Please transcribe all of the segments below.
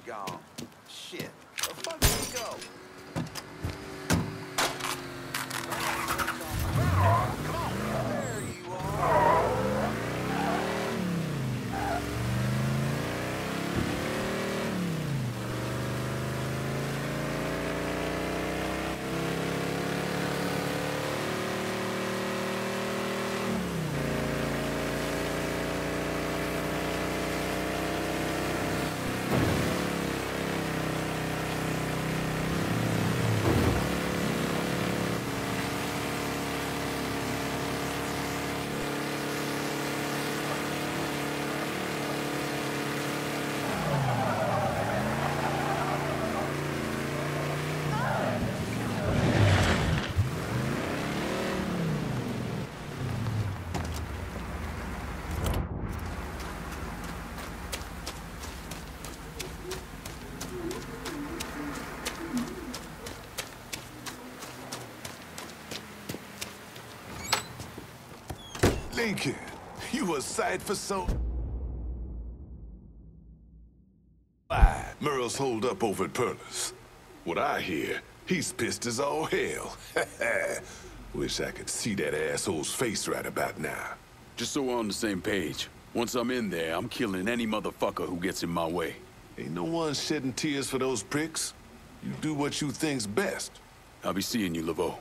gone. Shit. Where the fuck did he go? Come on. There you are. Lincoln, you a sight for so... Merle's holed up over at Perla's. What I hear, he's pissed as all hell. Wish I could see that asshole's face right about now. Just so we're on the same page. Once I'm in there, I'm killing any motherfucker who gets in my way. Ain't no one shedding tears for those pricks. You do what you think's best. I'll be seeing you, Laveau.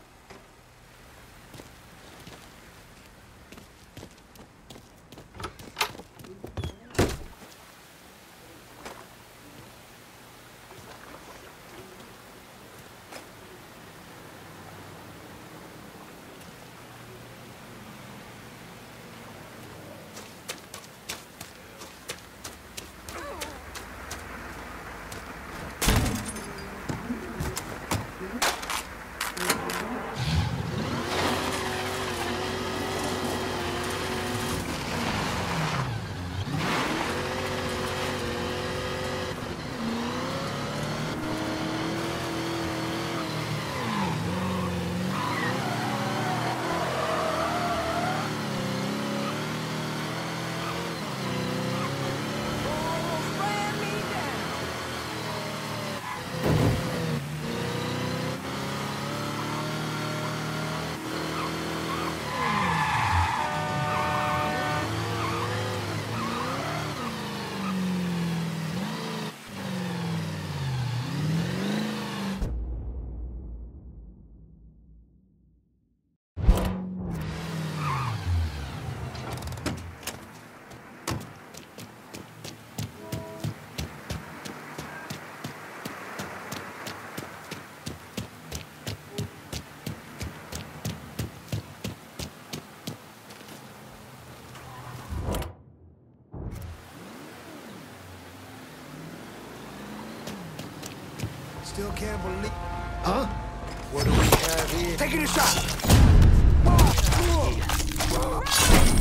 Still can't believe... Huh? What do we have here? Taking a shot!